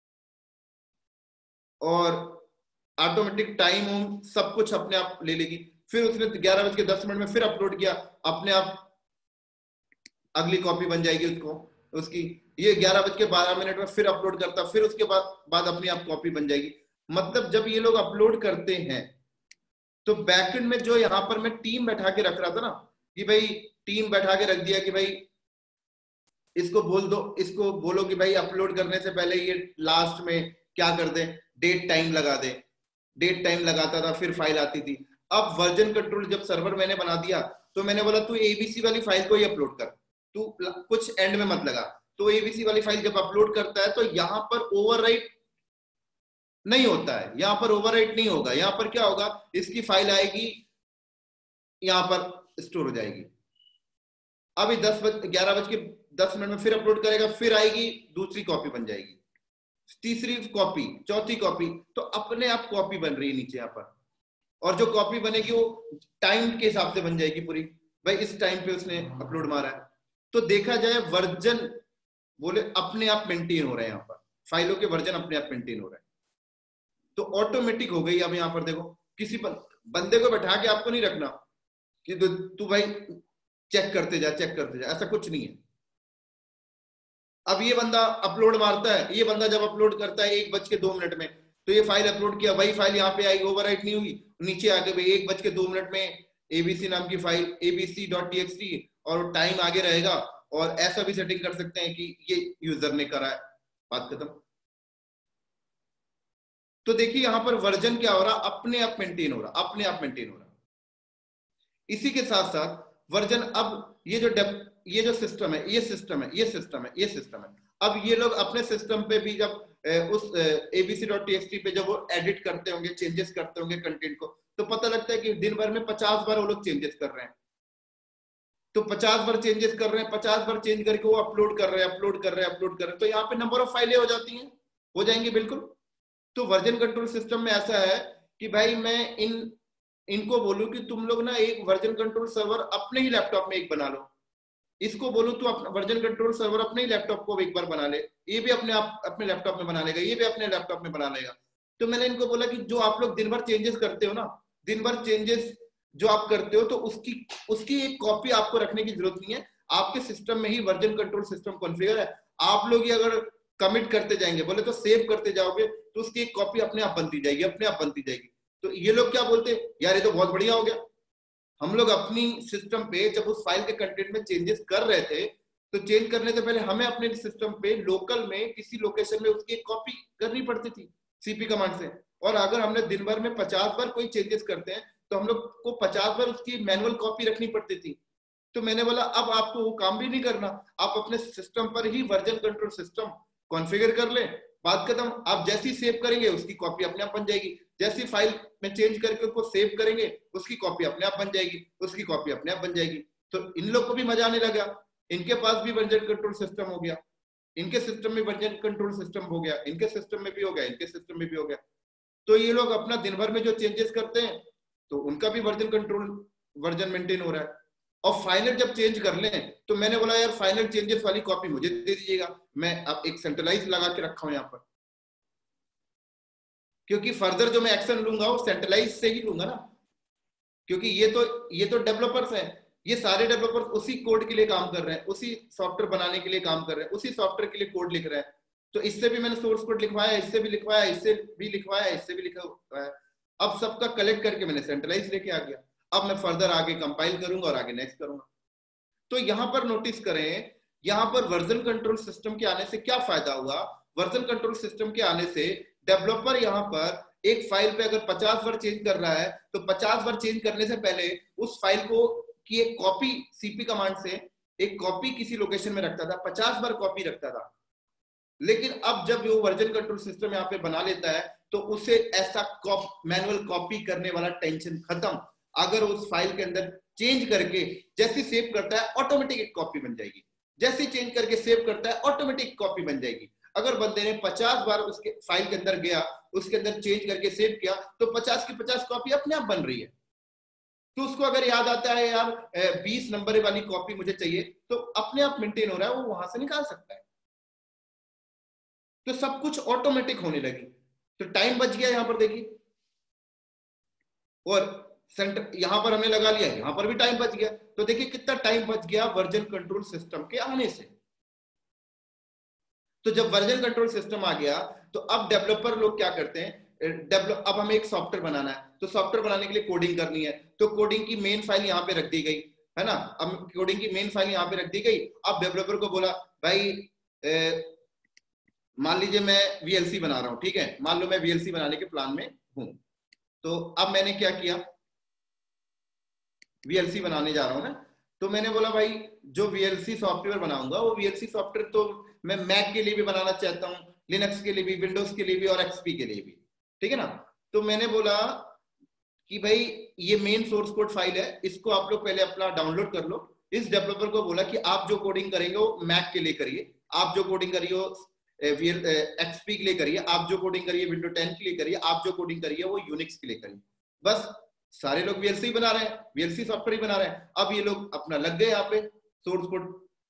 और ऑटोमेटिक टाइम सब कुछ अपने आप ले लेगी। फिर उसने 11:10 में फिर अपलोड किया, अपने आप अगली कॉपी बन जाएगी उसकी। ये 11:12 में फिर अपलोड करता, फिर उसके बाद अपनी आप कॉपी बन जाएगी। मतलब जब ये लोग अपलोड करते हैं तो बैकएंड में जो यहाँ पर मैं टीम बैठा के रख रहा था ना, कि भाई टीम बैठा के रख दिया कि भाई इसको बोल दो, इसको बोलो कि भाई अपलोड करने से पहले ये लास्ट में क्या कर दे, डेट टाइम लगा दे। डेट टाइम लगाता था, फिर फाइल आती थी। अब वर्जन कंट्रोल जब सर्वर मैंने बना दिया तो मैंने बोला तू एबीसी वाली फाइल को ही अपलोड कर, तू कुछ एंड में मत लगा। तो एबीसी वाली फाइल जब अपलोड करता है तो यहाँ पर ओवरराइट नहीं होता है, यहाँ पर ओवरराइट नहीं होगा। यहाँ पर क्या होगा, इसकी फाइल आएगी, यहाँ पर स्टोर हो जाएगी। अभी 11:10 में फिर अपलोड करेगा, फिर आएगी, दूसरी कॉपी बन जाएगी, तीसरी कॉपी, चौथी कॉपी, तो अपने आप कॉपी बन रही है नीचे यहाँ पर। और जो कॉपी बनेगी वो टाइम के हिसाब से बन जाएगी पूरी, भाई इस टाइम पे उसने अपलोड मारा है। तो देखा जाए वर्जन बोले अपने आप मेंटेन हो रहे हैं यहाँ पर, फाइलों के वर्जन अपने आप मेंटेन हो रहे हैं। तो ऑटोमेटिक हो गई। अब यहाँ पर देखो, किसी बंदे को बैठा के आपको नहीं रखना कि तू भाई चेक करते जा, ऐसा कुछ नहीं है। अब ये बंदा अपलोड मारता है, ये बंदा जब अपलोड करता है 1:02 में, तो ये फाइल अपलोड किया, वही फाइल यहाँ पे आएगी, ओवरराइट नहीं हुई, नीचे आके भाई 1:02 में एबीसी नाम की फाइल abc.txt और टाइम आगे रहेगा। और ऐसा भी सेटिंग कर सकते हैं कि ये यूजर ने करा है, बात खत्म। तो देखिए यहाँ पर वर्जन क्या हो रहा, अपने आप मेंटेन हो रहा, अपने आप मेंटेन हो रहा। इसी के साथ साथ वर्जन, अब ये जो सिस्टम है, ये सिस्टम है। अब ये लोग अपने सिस्टम पे भी जब उस abc.txt पे जब वो एडिट करते होंगे, चेंजेस करते होंगे कंटेंट को, तो पता लगता है कि दिन भर में 50 बार वो लोग चेंजेस कर रहे हैं। तो 50 बार चेंजेस कर रहे हैं, 50 बार चेंज करके वो अपलोड कर रहे हैं। तो यहाँ पे नंबर ऑफ फाइलें हो जाती हैं, हो जाएंगी बिल्कुल। तो वर्जन कंट्रोल सिस्टम में ऐसा है कि भाई मैं इनको बोलूं कि तुम लोग ना एक वर्जन कंट्रोल सर्वर अपने ही लैपटॉप में एक बना लो, इसको बोलूं तो अपना वर्जन कंट्रोल सर्वर अपने ही लैपटॉप को एक बार बना ले, ये भी अपने लैपटॉप में बना लेगा, ये भी अपने लैपटॉप में बना लेगा। तो मैंने इनको बोला कि जो आप लोग दिन भर चेंजेस करते हो ना, दिन भर चेंजेस जो आप करते हो, तो उसकी एक कॉपी आपको रखने की जरूरत नहीं है, आपके सिस्टम में ही वर्जन कंट्रोल सिस्टम कॉन्फ़िगर है। आप लोग ये अगर कमिट करते जाएंगे, बोले तो सेव करते जाओगे, तो उसकी एक कॉपी अपने आप बनती जाएगी। तो ये लोग क्या बोलते, यार ये तो बहुत बढ़िया हो गया। हम लोग अपनी सिस्टम पे जब उस फाइल के कंटेंट में चेंजेस कर रहे थे, तो चेंज करने से पहले हमें अपने सिस्टम पे लोकल में किसी लोकेशन में उसकी कॉपी करनी पड़ती थी सीपी कमांड से। और अगर हमने दिन भर में 50 बार कोई चेंजेस करते हैं तो हम लोग को 50 बार उसकी मैनुअल कॉपी रखनी पड़ती थी। तो मैंने बोला अब आपको वो काम भी नहीं करना, आप अपने सिस्टम पर ही वर्जन कंट्रोल सिस्टम कॉन्फ़िगर कर ले, बात खत्म। आप जैसी सेव करेंगे उसकी कॉपी अपने आप बन जाएगी, जैसी फाइल में चेंज करके उसको सेव करेंगे उसकी कॉपी अपने आप बन जाएगी, तो इन लोग को भी मजा आने लगा, इनके पास भी वर्जन कंट्रोल सिस्टम हो गया, इनके सिस्टम में वर्जन कंट्रोल सिस्टम हो गया, इनके सिस्टम में भी हो गया, इनके सिस्टम में भी हो गया। तो ये लोग अपना दिन भर में जो चेंजेस करते हैं तो उनका भी वर्जन मेंटेन हो रहा है। और फाइनल जब चेंज कर लें तो मैंने बोला यार फाइनल चेंजेस वाली कॉपी मुझे दे दीजिएगा, मैं अब एक सेंट्रलाइज लगा के रखा हूं यहाँ पर। क्योंकि फर्दर जो मैं एक्शन लूंगा वो सेंट्रलाइज से ही लूंगा ना, क्योंकि ये तो डेवलपर्स हैं, ये सारे डेवलपर्स उसी कोड के लिए काम कर रहे हैं, उसी सॉफ्टवेयर बनाने के लिए काम कर रहे हैं, उसी सॉफ्टवेयर के लिए कोड लिख रहे हैं। तो इससे भी मैंने सोर्स कोड लिखवाया, इससे भी लिखवाया, इससे भी लिखवाया, इससे भी लिखवाया। अब सबका कलेक्ट करके मैंने सेंट्रलाइज लेके आ गया। अब मैं फर्दर आगे कंपाइल करूंगा और आगे नेक्स्ट करूंगा। तो यहां पर नोटिस करें, यहां पर वर्जन कंट्रोल सिस्टम के आने से क्या फायदा हुआ। वर्जन कंट्रोल सिस्टम के आने से डेवलपर यहां पर एक फाइल पे अगर 50 बार चेंज कर रहा है तो 50 बार चेंज करने से पहले उस फाइल को की एक कॉपी सीपी कमांड से एक कॉपी किसी लोकेशन में रखता था, 50 बार कॉपी रखता था। लेकिन अब जब वो वर्जन कंट्रोल सिस्टम यहाँ पे बना लेता है तो उसे ऐसा मैनुअल कॉपी करने वाला टेंशन खत्म। अगर उस फाइल के अंदर चेंज करके जैसे सेव करता है ऑटोमेटिक एक कॉपी बन जाएगी, जैसे चेंज करके सेव करता है ऑटोमेटिक कॉपी बन जाएगी। अगर बंदे ने 50 बार उसके फाइल के अंदर गया, उसके अंदर चेंज करके सेव किया तो 50 की 50 कॉपी अपने आप बन रही है। तो उसको अगर याद आता है यार 20 नंबर वाली कॉपी मुझे चाहिए, तो अपने आप मेंटेन हो रहा है, वो वहां से निकाल सकता है। तो सब कुछ ऑटोमेटिक होने लगी, तो टाइम बच गया यहां पर देखिए। और सेंटर यहां पर हमने लगा लिया, यहां पर भी टाइम बच गया। तो देखिए कितना टाइम बच गया वर्जन कंट्रोल सिस्टम के आने से। तो जब वर्जन कंट्रोल सिस्टम आ गया तो अब डेवलपर लोग क्या करते हैं, अब हमें एक सॉफ्टवेयर बनाना है, तो सॉफ्टवेयर बनाने के लिए कोडिंग करनी है, तो कोडिंग की मेन फाइल यहाँ पे रख दी गई है ना। अब कोडिंग की मेन फाइल यहाँ पे रख दी गई। अब डेवलपर को बोला भाई मान लीजिए मैं वीएलसी बना रहा हूँ, ठीक है, मान लो मैं वीएलसी बनाने के प्लान में हूँ। तो अब मैंने क्या किया, वीएलसी बनाने जा रहा हूँ ना, तो मैंने बोला भाई जो वीएलसी सॉफ्टवेयर बनाऊंगा वो वीएलसी सॉफ्टवेयर तो मैं मैक के लिए भी बनाना चाहता हूँ, लिनक्स के लिए भी, विंडोज के लिए भी और एक्सपी के लिए भी, ठीक है ना। तो मैंने बोला कि भाई ये मेन सोर्स कोड फाइल है, इसको आप लोग पहले अपना डाउनलोड कर लो। इस डेवलपर को बोला कि आप जो कोडिंग करेंगे वो मैक के लिए करिए, आप जो कोडिंग करिए वो एक्सपी के लिए करिए, आप जो कोडिंग करिए विंडो 10 के लिए करिए, आप जो कोडिंग करिए वो यूनिक्स के लिए करिए। बस सारे लोग वीएलसी बना रहे हैं, वीएलसी सॉफ्टवेयर ही बना रहे हैं। अब ये लोग अपना लग गए यहाँ पे सोर्स कोड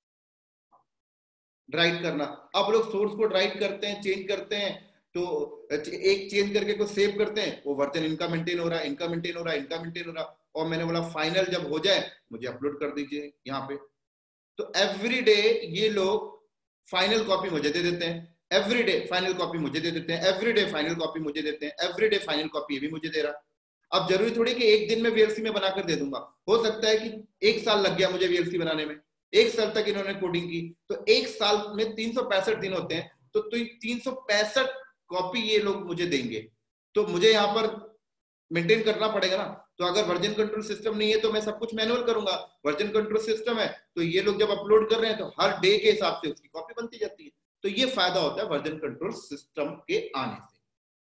राइट करना। अब लोग सोर्स कोड राइट करते हैं, चेंज करते हैं, तो एक चेंज करके को सेव करते हैं, वो वर्जन इनका मेंटेन हो रहा है, इनका मेंटेन हो रहा है, इनका मेंटेन हो रहा है। और मैंने बोला फाइनल जब हो जाए मुझे अपलोड कर दीजिए यहाँ पे। तो एवरी डे ये लोग फाइनल कॉपी मुझे दे देते हैं, एवरी डे फाइनल कॉपी मुझे दे देते हैं, एवरी डे फाइनल कॉपी मुझे देते हैं, एवरी डे फाइनल कॉपी ये भी मुझे दे रहा। अब जरूरी थोड़ी कि एक दिन में वीएलसी में बनाकर दे दूंगा, हो सकता है कि 1 साल लग गया मुझे वीएलसी बनाने में, 1 साल तक इन्होंने कोडिंग की, तो 1 साल में 365 दिन होते हैं, तो 365 कॉपी ये लोग मुझे देंगे, तो मुझे यहाँ पर मेंटेन करना पड़ेगा ना। तो अगर वर्जन कंट्रोल सिस्टम नहीं है तो मैं सब कुछ मैनुअल करूंगा, वर्जन कंट्रोल सिस्टम है तो ये लोग जब अपलोड कर रहे हैं तो हर डे के हिसाब से उसकी कॉपी बनती जाती है। तो ये फायदा होता है वर्जन कंट्रोल सिस्टम के आने से।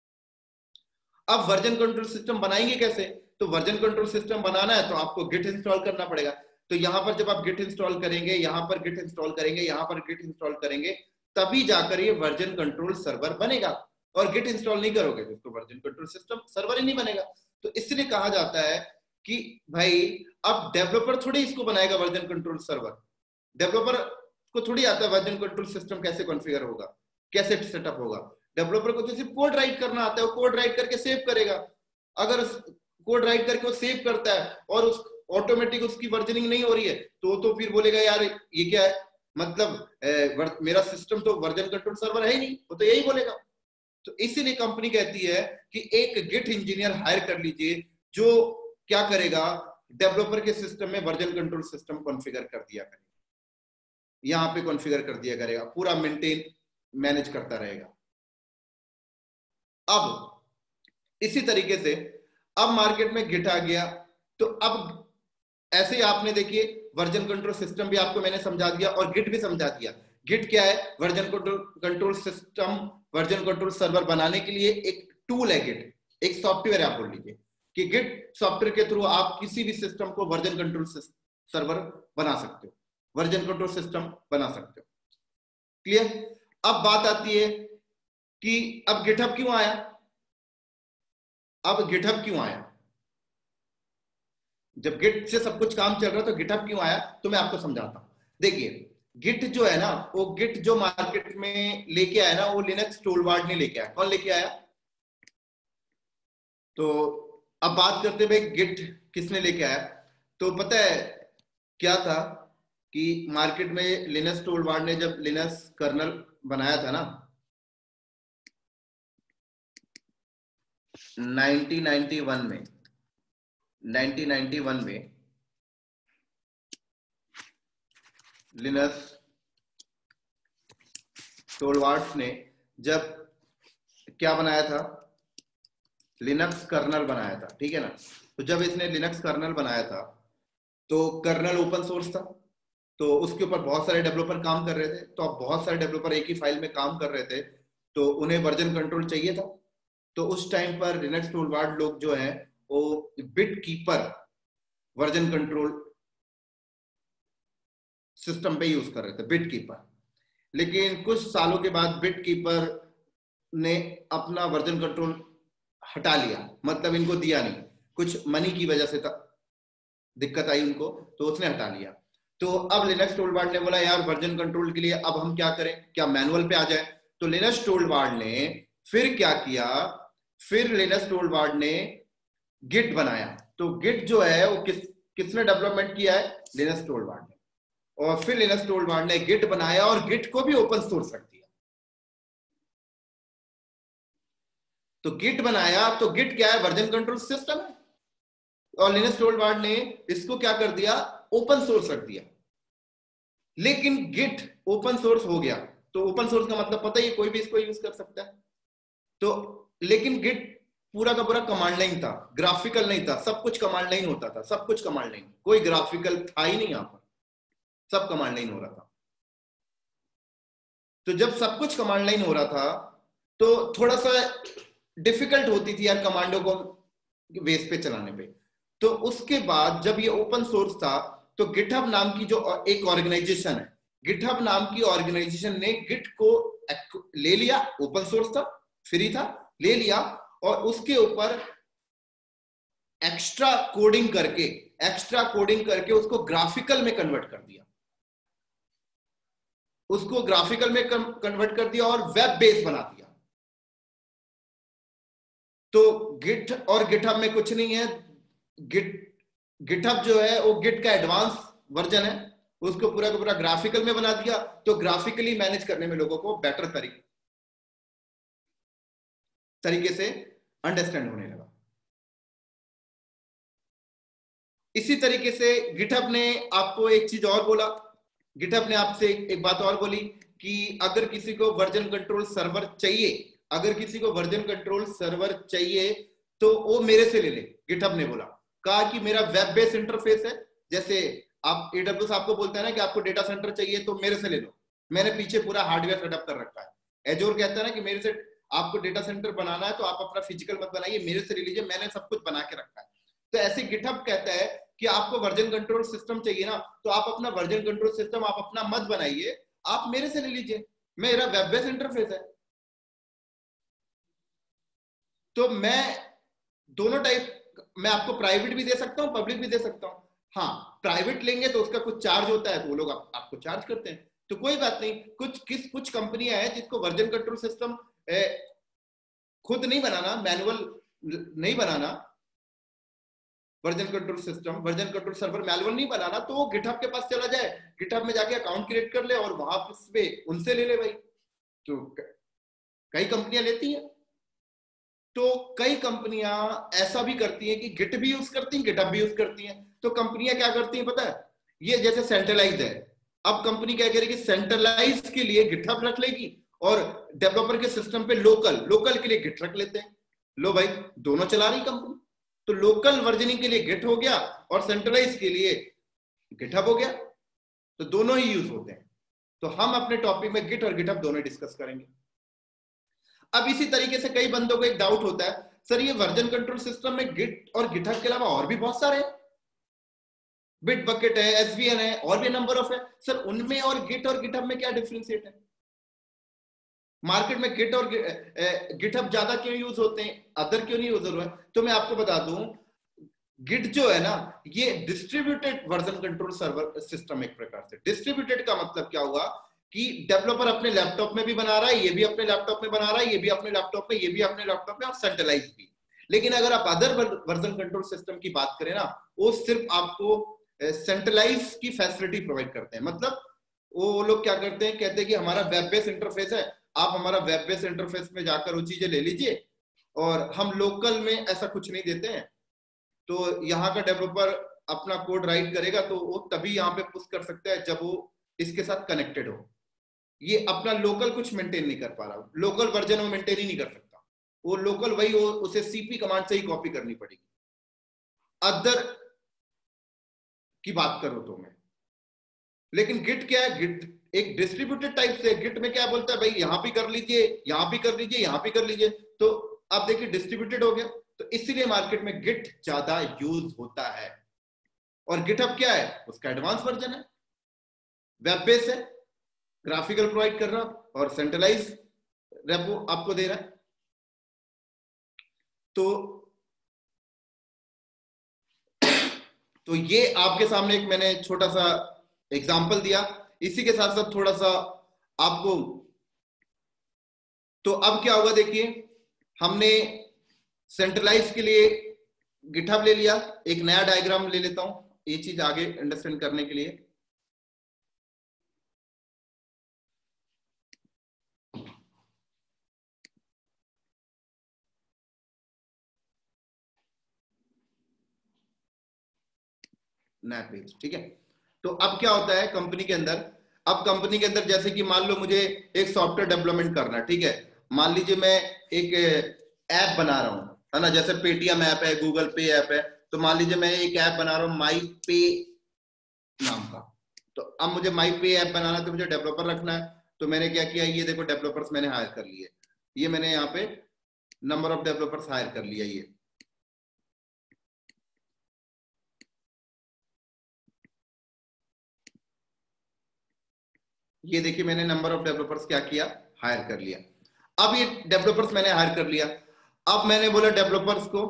अब वर्जन कंट्रोल सिस्टम बनाएंगे कैसे, तो वर्जन कंट्रोल सिस्टम बनाना है तो आपको गिट इंस्टॉल करना पड़ेगा। तो यहां पर जब आप गिट इंस्टॉल करेंगे, यहां पर गिट इंस्टॉल करेंगे, यहां पर गिट इंस्टॉल करेंगे, तभी जाकर ये वर्जन कंट्रोल सर्वर बनेगा। और गिट इंस्टॉल नहीं करोगे तो वर्जन कंट्रोल सिस्टम सर्वर ही नहीं बनेगा। तो इसलिए कहा जाता है कि भाई अब डेवलपर थोड़ी इसको बनाएगा वर्जन कंट्रोल सर्वर, डेवलपर को थोड़ी आता है वर्जन कंट्रोल सिस्टम कैसे कॉन्फ़िगर होगा, कैसे सेटअप होगा। डेवलपर को तो सिर्फ कोड राइट करना आता है, वो कोड राइट करके सेव करेगा। अगर कोड राइट करके वो सेव करता है और उस ऑटोमेटिक उसकी वर्जनिंग नहीं हो रही है तो फिर बोलेगा यार ये क्या है, मतलब मेरा सिस्टम तो वर्जन कंट्रोल सर्वर है ही नहीं, वो तो यही बोलेगा। तो इसीलिए कंपनी कहती है कि एक गिट इंजीनियर हायर कर लीजिए जो क्या करेगा, डेवलपर के सिस्टम में वर्जन कंट्रोल सिस्टम कॉन्फ़िगर कर दिया करेगा, यहां पे कॉन्फ़िगर कर दिया करेगा, पूरा मेंटेन मैनेज करता रहेगा। अब इसी तरीके से अब मार्केट में गिट आ गया, तो अब ऐसे ही आपने देखिए वर्जन कंट्रोल सिस्टम भी आपको मैंने समझा दिया और गिट भी समझा दिया। गिट क्या है, version control system, version control server बनाने के लिए एक टूल है गिट, एक सॉफ्टवेयर है। आप बोल लीजिए कि गिट सॉफ्टवेयर के थ्रू आप किसी भी सिस्टम को वर्जन कंट्रोल सर्वर बना सकते हो, वर्जन कंट्रोल सिस्टम बना सकते हो। क्लियर। अब बात आती है कि अब गिटहब क्यों आया, अब गिटहब क्यों आया, जब गिट से सब कुछ काम चल रहा है तो गिटहब क्यों आया, तो मैं आपको समझाता हूं। देखिए गिट जो है ना, वो गिट जो मार्केट में लेके आया ना, वो लिनक्स टूलबार्ड ने लेके आया। कौन लेके आया, तो अब बात करते हैं भाई गिट किसने लेके आया। तो पता है क्या था कि मार्केट में लिनस टोरवाल्ड ने जब लिनस कर्नल बनाया था ना 1991 में 1991 में लिनस टोरवाल्ड्स ने जब क्या बनाया था, लिनक्स कर्नल बनाया था, ठीक है ना। तो जब इसने लिनक्स कर्नल बनाया था तो कर्नल ओपन सोर्स था, तो उसके ऊपर बहुत सारे डेवलपर काम कर रहे थे। तो अब बहुत सारे डेवलपर एक ही फाइल में काम कर रहे थे, तो उन्हें वर्जन कंट्रोल चाहिए था। तो उस टाइम पर लिनक्स टोरवाल्ड लोग जो हैं वो BitKeeper version control system पे यूज कर रहे थे, बिट कीपर। लेकिन कुछ सालों के बाद बिट कीपर ने अपना वर्जन कंट्रोल हटा लिया, मतलब इनको दिया नहीं, कुछ मनी की वजह से दिक्कत आई उनको, तो उसने हटा लिया। तो अब लिनक्स टोरवाल्ड ने बोला यार वर्जन कंट्रोल के लिए अब हम क्या करें, क्या मैनुअल पे आ जाए। तो लिनक्स टोरवाल्ड ने फिर क्या किया, फिर लिनक्स टोरवाल्ड ने गिट बनाया। तो गिट जो है वो किसने डेवलपमेंट किया है, लिनक्स टोरवाल्ड ने। और फिर लिनक्स टोरवाल्ड ने गिट बनाया और गिट को भी ओपन सोर्स रख दिया। तो गिट बनाया, तो गिट क्या है, वर्जन कंट्रोल सिस्टम है, और लिनक्स टोरवाल्ड ने इसको क्या कर दिया, ओपन सोर्स रख दिया। लेकिन गिट ओपन सोर्स हो गया, तो ओपन सोर्स का मतलब पता ही है, कोई भी इसको यूज कर सकता है। तो लेकिन गिट पूरा का पूरा कमांड लाइन था, ग्राफिकल नहीं था। सब कुछ कमांड लाइन होता था, सब कुछ कमांड लाइन, कोई ग्राफिकल था ही नहीं, यहां पर सब कमांड लाइन हो रहा था। तो जब सब कुछ कमांड लाइन हो रहा था तो थोड़ा सा डिफिकल्ट होती थी यार कमांडो को बेस पे चलाने पे। तो उसके बाद जब ये ओपन सोर्स था तो गिटहब नाम की जो एक ऑर्गेनाइजेशन है, गिटहब नाम की ऑर्गेनाइजेशन ने गिट को ले लिया, ओपन सोर्स था, फ्री था, ले लिया, और उसके ऊपर एक्स्ट्रा कोडिंग करके उसको ग्राफिकल में कन्वर्ट कर दिया, उसको ग्राफिकल में कन्वर्ट कर दिया और वेब बेस बना दिया। तो गिट और गिटहब में कुछ नहीं है, गिटहब जो है वो गिट का एडवांस वर्जन है, उसको पूरा का पूरा ग्राफिकल में बना दिया। तो ग्राफिकली मैनेज करने में लोगों को बेटर तरीके से अंडरस्टैंड होने लगा। इसी तरीके से गिटहब ने आपको एक चीज और बोला, गिटहब ने आपसे एक बात और बोली कि अगर किसी को वर्जन कंट्रोल सर्वर चाहिए, अगर किसी को वर्जन कंट्रोल सर्वर चाहिए तो वो मेरे से ले ले। गिटहब ने बोला, कहा कि मेरा वेब बेस्ड इंटरफेस है, जैसे आप AWS आपको बोलता है ना कि आपको डेटा सेंटर चाहिए तो मेरे से ले लो, मैंने पीछे पूरा हार्डवेयर सेटअप कर रखा है। एजोर कहता है ना कि मेरे से आपको डेटा सेंटर बनाना है तो आप अपना फिजिकल मत बनाइए, मेरे से ले लीजिए, मैंने सब कुछ बना के रखा है। तो ऐसे गिटहब कहता है कि आपको वर्जन कंट्रोल सिस्टम चाहिए ना, तो आप अपना वर्जन कंट्रोल सिस्टम आप अपना मत बनाइए, आप मेरे से ले लीजिए, मेरा वेब बेस्ड इंटरफेस है। तो मैं दोनों टाइप, मैं आपको प्राइवेट भी दे सकता हूं, पब्लिक भी दे सकता हूं। हाँ, प्राइवेट लेंगे तो उसका कुछ चार्ज होता है, तो वो लोग आपको चार्ज करते हैं, तो कोई बात नहीं। कुछ कंपनियां हैं जिसको वर्जन कंट्रोल सिस्टम खुद नहीं बनाना, मैनुअल नहीं बनाना, version control system, version control server manual नहीं बनाना, तो वो गिटहब के पास चला जाए, गिटहब में जाके अकाउंट क्रिएट कर ले और वहां पे उनसे ले ले भाई। तो कई कंपनियां लेती हैं। तो कई कंपनियां ऐसा भी करती हैं कि गिट भी यूज करती हैं, गिटहब भी यूज करती हैं। तो कंपनियां क्या करती हैं पता है, ये जैसे सेंट्रलाइज है, अब कंपनी क्या करेगी, सेंट्रलाइज के लिए गिटहब रख लेगी और डेवलपर के सिस्टम पे लोकल के लिए गिट रख लेते हैं। लो भाई, दोनों चला रही कंपनी। तो लोकल वर्जनिंग के लिए गिट हो गया और सेंट्रलाइज के लिए गिटहब हो गया, तो दोनों ही यूज होते हैं। तो हम अपने टॉपिक में गिट और गिटहब दोनों डिस्कस करेंगे। अब इसी तरीके से कई बंदों को एक डाउट होता है, सर ये वर्जन कंट्रोल सिस्टम में गिट और गिटहब के अलावा और भी बहुत सारे हैं, बिट बकेट है, SVN है, और भी नंबर ऑफ है, सर उनमें और गिट और गिटहब में क्या डिफरेंशिएट है, मार्केट में गिट और गिटहब ज्यादा क्यों यूज होते हैं, अदर क्यों नहीं यूज हो रहे हैं। तो मैं आपको बता दूं, गिट जो है ना, ये distributed version control server system, एक प्रकार से डिस्ट्रीब्यूटेड का मतलब क्या हुआ कि डेवलपर अपने लैपटॉप में भी बना रहा है, ये भी अपने लैपटॉप में बना रहा है, ये भी अपने लैपटॉप में, ये भी अपने लैपटॉप में, और सेंट्रलाइज भी। लेकिन अगर आप अदर वर्जन कंट्रोल सिस्टम की बात करें ना, वो सिर्फ आपको सेंट्रलाइज की फैसिलिटी प्रोवाइड करते हैं। मतलब वो लोग क्या करते हैं, कहते हैं कि हमारा वेब बेस्ड इंटरफेस है, आप हमारा वेब बेस्ड इंटरफेस में जाकर वो चीजें ले लीजिए, और हम लोकल में ऐसा कुछ नहीं देते हैं। तो यहाँ का डेवलपर अपना कोड राइट करेगा तो वो तभी यहाँ पे पुश कर सकता है जब वो इसके साथ कनेक्टेड हो। ये अपना लोकल कुछ मेंटेन नहीं कर पा रहा, लोकल वर्जन वो मेंटेन ही नहीं कर सकता, वो लोकल वही वो उसे सीपी कमांड से ही कॉपी करनी पड़ेगी। अदर की बात करो तो मैं, लेकिन गिट क्या है, गिट एक डिस्ट्रीब्यूटेड टाइप से, गिट में क्या बोलता है भाई यहां भी कर लीजिए, यहां भी कर लीजिए, यहां भी कर लीजिए, तो आप देखिए डिस्ट्रीब्यूटेड हो गया। तो इसीलिए मार्केट में गिट ज्यादा यूज होता है। और गिटहब क्या है, उसका एडवांस वर्जन है, वेब बेस है, ग्राफिकल प्रोवाइड कर रहा और सेंट्रलाइज रेपो आपको दे रहा है। तो ये आपके सामने एक मैंने छोटा सा एग्जांपल दिया, इसी के साथ साथ थोड़ा सा आपको, तो अब क्या होगा देखिए, हमने सेंट्रलाइज के लिए गिटहब ले लिया, एक नया डायग्राम ले लेता हूं ये चीज आगे अंडरस्टैंड करने के लिए। नया पेज, ठीक है। तो अब क्या होता है कंपनी के अंदर, अब कंपनी के अंदर जैसे कि मान लो मुझे एक सॉफ्टवेयर डेवलपमेंट करना है, ठीक है। मान लीजिए मैं एक ऐप बना रहा हूं, है ना, जैसे पेटीएम ऐप है, गूगल पे ऐप है, तो मान लीजिए मैं एक ऐप बना रहा हूं माई पे नाम का। तो अब मुझे माई पे ऐप बनाना है, तो मुझे डेवलपर रखना है। तो मैंने क्या किया, ये देखो डेवलपर्स मैंने हायर कर लिए, ये मैंने यहाँ पे नंबर ऑफ डेवलपर्स हायर कर लिया। ये देखिए मैंने नंबर ऑफ डेवलपर्स क्या किया, हायर कर लिया। अब ये डेवलपर्स मैंने हायर कर लिया, अब मैंने बोला डेवलपर्स को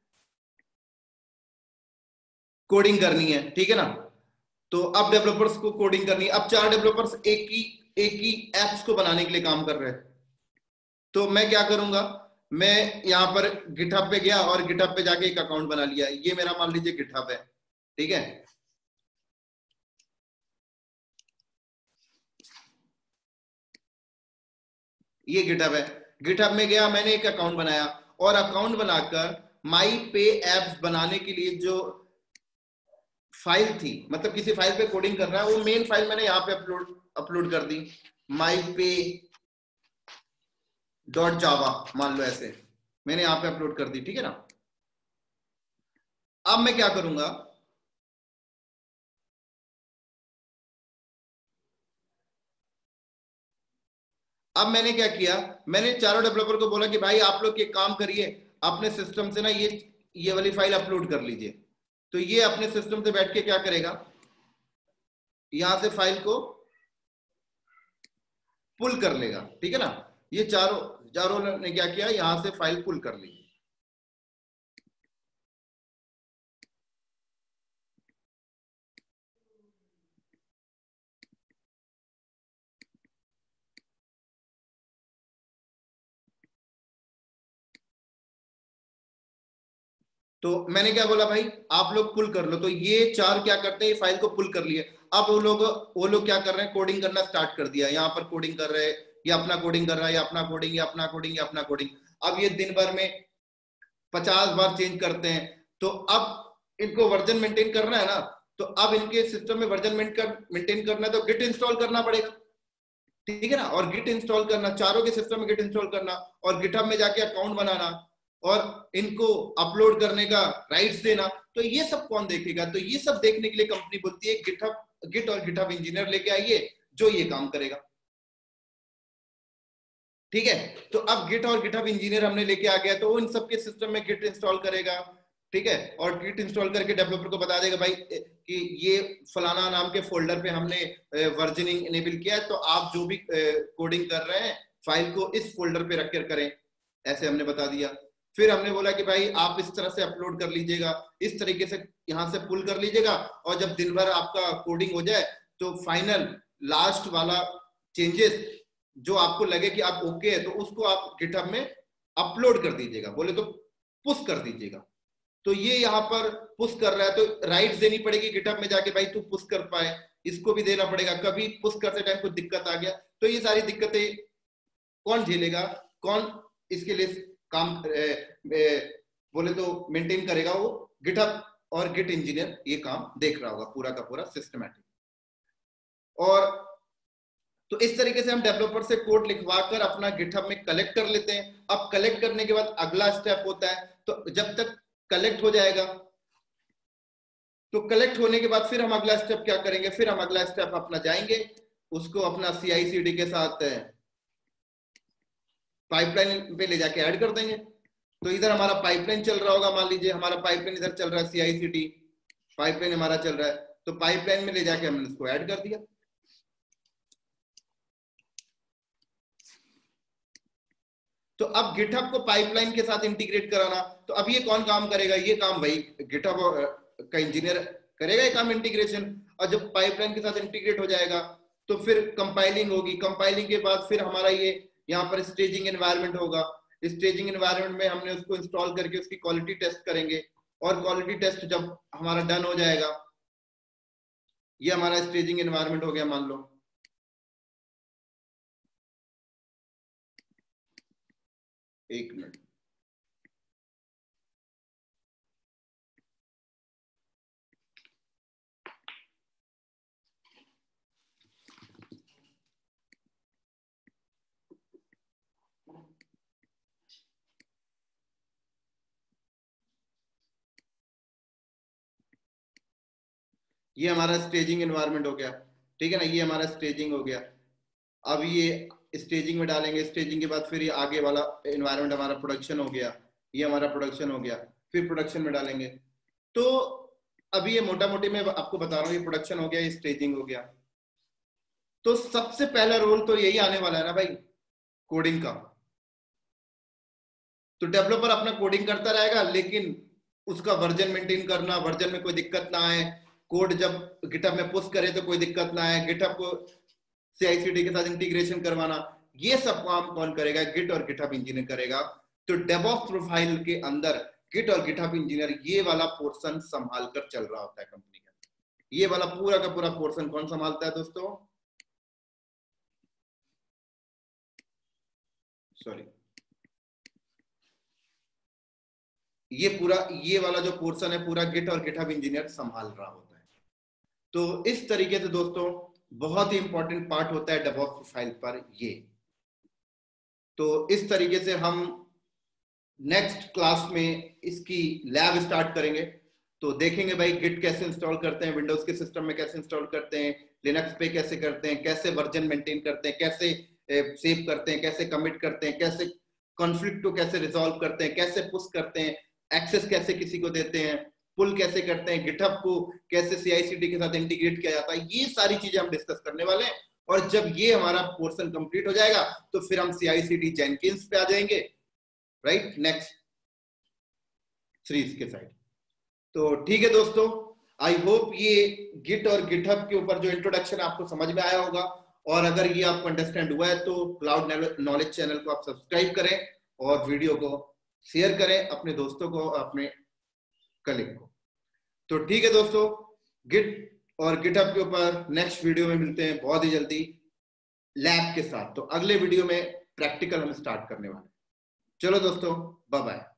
कोडिंग करनी है, ठीक है ना। तो अब डेवलपर्स को कोडिंग करनी है, अब 4 डेवलपर्स एक ही एप्स को बनाने के लिए काम कर रहे हैं। तो मैं क्या करूंगा, मैं यहाँ पर गिटहब पे गया और गिटहब पे जाके एक अकाउंट बना लिया, ये मेरा मान लीजिए गिटहब है, ठीक है। ये गिटहब है, गिटहब में गया, मैंने एक अकाउंट बनाया, और अकाउंट बनाकर माई पे एप्स बनाने के लिए जो फाइल थी, मतलब किसी फाइल पे कोडिंग करना है, वो मेन फाइल मैंने यहाँ पे अपलोड कर दी, माई पे डॉट जावा मान लो, ऐसे मैंने यहाँ पे अपलोड कर दी, ठीक है ना। अब मैं क्या करूंगा, अब मैंने क्या किया, मैंने चारों डेवलपर को बोला कि भाई आप लोग एक काम करिए, अपने सिस्टम से ना ये वाली फाइल अपलोड कर लीजिए। तो ये अपने सिस्टम से बैठ के क्या करेगा, यहां से फाइल को पुल कर लेगा, ठीक है ना। ये चारों चारों ने क्या किया, यहां से फाइल पुल कर ली। तो मैंने क्या बोला, भाई आप लोग पुल कर लो। तो ये चार क्या करते हैं, ये फाइल को पुल कर लिए। अब वो लोग क्या कर रहे हैं, कोडिंग करना स्टार्ट कर दिया, यहाँ पर कोडिंग कर रहे हैं, ये अपना कोडिंग कर रहा है, ये अपना कोडिंग, ये अपना कोडिंग, ये अपना कोडिंग। अब ये दिन भर में 50 बार चेंज करते हैं। तो अब इनको वर्जन मेंटेन करना है ना, तो अब इनके सिस्टम में वर्जन मेंटेन करना है, तो गिट इंस्टॉल करना पड़ेगा, ठीक है ना। और गिट इंस्टॉल करना, चारों के सिस्टम में गिट इंस्टॉल करना, और गिटहब में जाके अकाउंट बनाना, और इनको अपलोड करने का राइट्स देना। तो ये सब कौन देखेगा, तो ये सब देखने के लिए कंपनी बोलती है गिट और गिटहब इंजीनियर लेके आइए जो ये काम करेगा, ठीक है। तो अब गिट और गिटहब इंजीनियर हमने लेके आ गया, तो वो इन सबके सिस्टम में गिट इंस्टॉल करेगा, ठीक है। और गिट इंस्टॉल करके डेवलपर को बता देगा भाई कि ये फलाना नाम के फोल्डर पे हमने वर्जनिंग इनेबल किया है, तो आप जो भी कोडिंग कर रहे हैं फाइल को इस फोल्डर पे रखकर करें, ऐसे हमने बता दिया। फिर हमने बोला कि भाई आप इस तरह से अपलोड कर लीजिएगा, इस तरीके से यहाँ से पुल कर लीजिएगा, और जब दिन भर आपका कोडिंग हो जाए तो फाइनल लास्ट वाला चेंजेस जो आपको लगे कि आप ओके है, तो उसको आप गिटहब में अपलोड कर दीजिएगा। बोले तो पुश कर दीजिएगा। तो ये यहाँ पर पुश कर रहा है तो राइट्स देनी पड़ेगी गिटहब में जाके, भाई तू पुश कर पाए, इसको भी देना पड़ेगा। कभी पुश करते टाइम कुछ दिक्कत आ गया तो ये सारी दिक्कतें कौन झेलेगा, कौन इसके लिए काम बोले तो मेंटेन करेगा, वो गिटहब और गिट इंजीनियर ये काम देख रहा होगा पूरा का पूरा सिस्टमैटिक। और तो इस तरीके से हम डेवलपर से कोड लिखवाकर अपना गिटहब में कलेक्ट कर लेते हैं। अब कलेक्ट करने के बाद अगला स्टेप होता है, तो जब तक कलेक्ट हो जाएगा, तो कलेक्ट होने के बाद फिर हम अगला स्टेप क्या करेंगे, फिर हम अगला स्टेप अपना जाएंगे, उसको अपना CI/CD के साथ पाइपलाइन पे ले जाके ऐड कर देंगे। तो इधर हमारा पाइपलाइन चल रहा होगा, मान लीजिए हमारा पाइपलाइन इधर चल रहा है, CI/CD पाइपलाइन हमारा चल रहा है, तो पाइपलाइन में ले जाके हमने उसको ऐड कर दिया। तो अब गिटहब को पाइपलाइन के साथ इंटीग्रेट कराना, तो अब ये कौन काम करेगा, ये काम भाई गिटहब का इंजीनियर करेगा ये काम इंटीग्रेशन। और जब पाइपलाइन के साथ इंटीग्रेट हो जाएगा तो फिर कंपाइलिंग होगी, कंपाइलिंग के बाद फिर हमारा ये यहाँ पर स्टेजिंग एनवायरनमेंट होगा। स्टेजिंग एनवायरनमेंट में हमने उसको इंस्टॉल करके उसकी क्वालिटी टेस्ट करेंगे, और क्वालिटी टेस्ट जब हमारा डन हो जाएगा, ये हमारा स्टेजिंग एनवायरनमेंट हो गया मान लो। एक मिनट, ये हमारा स्टेजिंग एनवायरनमेंट हो गया, ठीक है ना, ये हमारा स्टेजिंग हो गया। अब ये स्टेजिंग में डालेंगे, स्टेजिंग के बाद फिर ये आगे वाला एनवायरनमेंट हमारा प्रोडक्शन हो गया, ये हमारा प्रोडक्शन हो गया, फिर प्रोडक्शन में डालेंगे। तो अभी ये मोटा मोटी मैं आपको बता रहा हूँ, ये प्रोडक्शन हो गया, ये स्टेजिंग हो गया। तो सबसे पहला रोल तो यही आने वाला है ना भाई, कोडिंग का। तो डेवलपर अपना कोडिंग करता रहेगा, लेकिन उसका वर्जन मेंटेन करना, वर्जन में कोई दिक्कत ना आए, कोड जब गिटहब में पुश करे तो कोई दिक्कत ना आए, गिटहब को CI/CD के साथ इंटीग्रेशन करवाना, ये सब काम कौन करेगा, गिट और गिटहब इंजीनियर करेगा। तो डेवऑप्स प्रोफाइल के अंदर गिट और गिटहब इंजीनियर ये वाला पोर्शन संभाल कर चल रहा होता है कंपनी का। ये वाला पूरा का पूरा पोर्शन कौन संभालता है दोस्तों, सॉरी, ये पूरा ये वाला जो पोर्शन है पूरा गिट और गिटहब इंजीनियर संभाल रहा होता है। तो इस तरीके से दोस्तों बहुत ही इंपॉर्टेंट पार्ट होता है डेवऑप्स प्रोफाइल पर ये। तो इस तरीके से हम नेक्स्ट क्लास में इसकी लैब स्टार्ट करेंगे, तो देखेंगे भाई गिट कैसे इंस्टॉल करते हैं, विंडोज के सिस्टम में कैसे इंस्टॉल करते हैं, लिनक्स पे कैसे करते हैं, कैसे वर्जन मेंटेन करते हैं, कैसे सेव करते हैं, कैसे कमिट करते हैं, कैसे कॉन्फ्लिक्ट को कैसे रिजॉल्व करते हैं, कैसे पुश करते हैं, एक्सेस कैसे किसी को देते हैं, पुल कैसे करते हैं, गिटहब को कैसे CI/CD के साथ इंटीग्रेट किया जाता है, ये सारी चीजें हम डिस्कस करने वाले हैं। और जब ये हमारा पोर्शन कंप्लीट हो जाएगा तो फिर हम CI/CD जेनकिंस पे आ जाएंगे, राइट, नेक्स्ट सीरीज के साइड। तो ठीक है दोस्तों, आई होप ये गिट और गिटहब के ऊपर जो इंट्रोडक्शन आपको समझ में आया होगा, और अगर ये आपको अंडरस्टैंड हुआ है तो क्लाउड नॉलेज चैनल को आप सब्सक्राइब करें और वीडियो को शेयर करें अपने दोस्तों को, अपने कलीग को। तो ठीक है दोस्तों, गिट और गिटहब के ऊपर नेक्स्ट वीडियो में मिलते हैं बहुत ही जल्दी लैब के साथ। तो अगले वीडियो में प्रैक्टिकल हम स्टार्ट करने वाले हैं। चलो दोस्तों, बाय बाय।